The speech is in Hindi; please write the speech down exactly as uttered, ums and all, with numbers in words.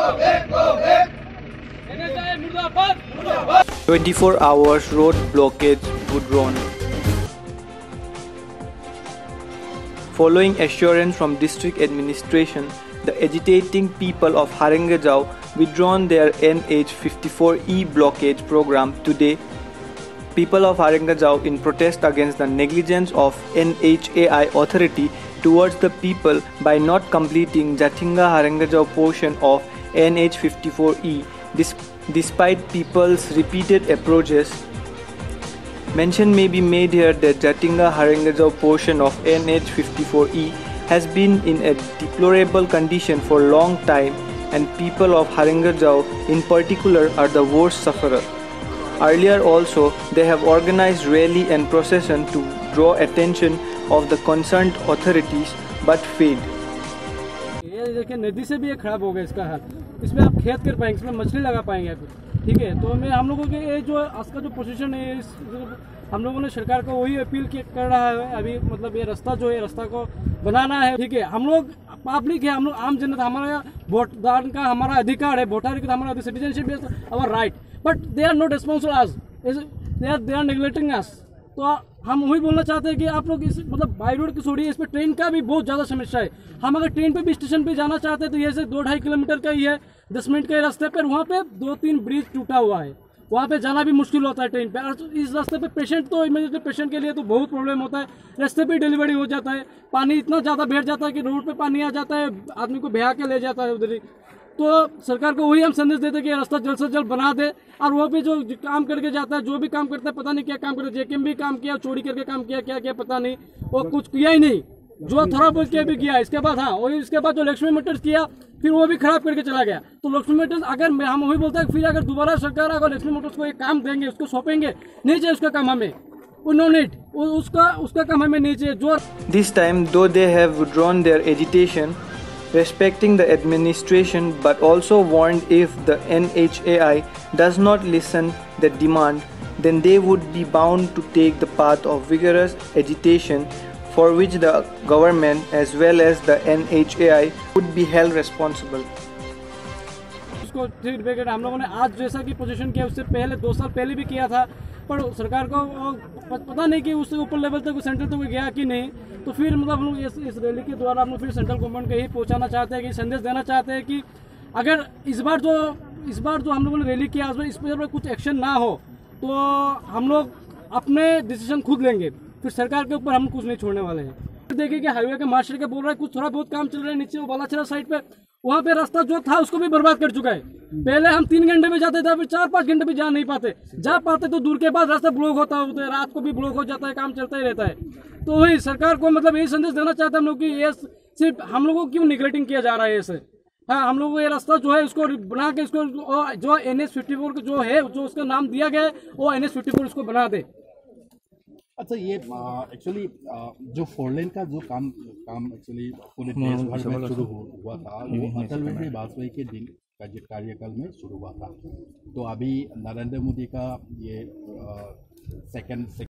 twenty-four hours road blockade withdrawn. Following assurance from district administration, the agitating people of Haringajau withdrawn their N H fifty-four E blockade program today. People of Haringajau, in protest against the negligence of N H A I authority towards the people by not completing Jatinga-Haringajau portion of N H fifty-four E, dis despite people's repeated approaches. Mention may be made here that Jatinga-Haringajau portion of N H fifty-four E has been in a deplorable condition for a long time, and people of Haringajau in particular are the worst sufferer. Earlier also, they have organized rally and procession to draw attention of the concerned authorities, but failed. ये देखिए नदी से भी ये खराब हो गया इसका हाल। इसमें आप खेत कर पाएंगे, इसमें मछली लगा पाएंगे आप, ठीक है। तो मैं हम लोगों के ये जो आज का जो पोजीशन है, इस हम लोगों ने सरकार को वही अपील कर रहा है अभी, मतलब ये रास्ता जो है रास्ता को बनाना है, ठीक है। हम लोग पब्लिक है, हम लोग आम जनता, हमारा वोट दान का हमारा अधिकार है, वोटर का हमारा citizenship is our right, but they are not responsible us, they are they are neglecting us. तो हम वही बोलना चाहते हैं कि आप लोग इस मतलब बाई रोड की छोड़िए, इस पर ट्रेन का भी बहुत ज़्यादा समस्या है। हम अगर ट्रेन पे भी स्टेशन पे जाना चाहते हैं तो ये से दो ढाई किलोमीटर का ही है, दस मिनट के रास्ते पर, वहाँ पे दो तीन ब्रिज टूटा हुआ है, वहाँ पे जाना भी मुश्किल होता है ट्रेन पे। और इस रास्ते पे पेशेंट तो इमीडिएटली पेशेंट के लिए तो बहुत प्रॉब्लम होता है, रास्ते पे डिलीवरी हो जाता है, पानी इतना ज़्यादा बैठ जाता है कि रोड पे पानी आ जाता है, आदमी को बहा के ले जाता है उधर ही। तो सरकार को वही हम संदेश देते हैं कि रास्ता जल्द से जल्द बना दे, और वो भी जो काम करके जाता है, जो भी काम करता है, पता नहीं क्या काम करता है, जेकेएम भी काम किया, चोरी करके काम किया, क्या क्या पता नहीं, वो कुछ किया ही नहीं, जो थोड़ा बहुत किया भी किया। इसके बाद हाँ वही इसके बाद जो लक्ष्मी मोटर्स किया, फिर वो भी खराब करके चला गया। तो लक्ष्मी मोटर्स अगर हम वही बोलते हैं, फिर अगर दोबारा सरकार अगर लक्ष्मी मोटर्स को एक काम देंगे, उसको सौंपेंगे, नहीं चाहिए उसका काम हमें, नो नीड, उसका उसका काम हमें नहीं चाहिए। जो This time, though they have withdrawn their agitation, respecting the administration, but also warned if the N H A I does not listen the demand, then they would be bound to take the path of vigorous agitation, for which the government as well as the N H A I would be held responsible. उसको फीडबैक हम लोगों ने आज जैसा कि पोजीशन किया, उससे पहले दो साल पहले भी किया था, पर सरकार को पता नहीं कि उससे ऊपर लेवल तक सेंट्रल तक गया कि नहीं। तो फिर मतलब हम लोग इस, इस रैली के द्वारा हम लोग फिर सेंट्रल गवर्नमेंट को यही पहुंचाना चाहते हैं कि संदेश देना चाहते हैं कि अगर इस बार जो इस बार जो हम लोगों ने रैली किया, इस पर कुछ एक्शन ना हो तो हम लोग अपने डिसीजन खुद लेंगे, फिर सरकार के ऊपर हम कुछ नहीं छोड़ने वाले हैं। देखिए कि हाईवे के मास्टर के बोल रहा है कुछ थोड़ा बहुत काम चल रहा है नीचे वो बालाछड़ा साइड पे, वहाँ पे रास्ता जो था उसको भी बर्बाद कर चुका है। पहले हम तीन घंटे में जाते थे, फिर चार पाँच घंटे भी जा नहीं पाते, जा पाते तो दूर के बाद रास्ता ब्लॉक होता है, रात को भी ब्लॉक हो जाता है, काम चलता ही रहता है। तो वही सरकार को मतलब यही संदेश देना चाहते हैं हम लोग कि ये सिर्फ हम लोगों को क्यों निगलेक्टिंग किया जा रहा है ऐसे। हाँ, हम लोगों को ये रास्ता जो है उसको बना के इसको जो एन एच फिफ्टी फोर जो है जो उसका नाम दिया गया है वो एन एच फिफ्टी फोर उसको बना दे। अच्छा, ये एक्चुअली जो फोर लेन का जो काम काम एक्चुअली पूरे देश भर में शुरू हुआ था, वो अटल बिहारी वाजपेयी के दिन कार्यकाल में शुरू हुआ था। तो अभी नरेंद्र मोदी का ये सेकंड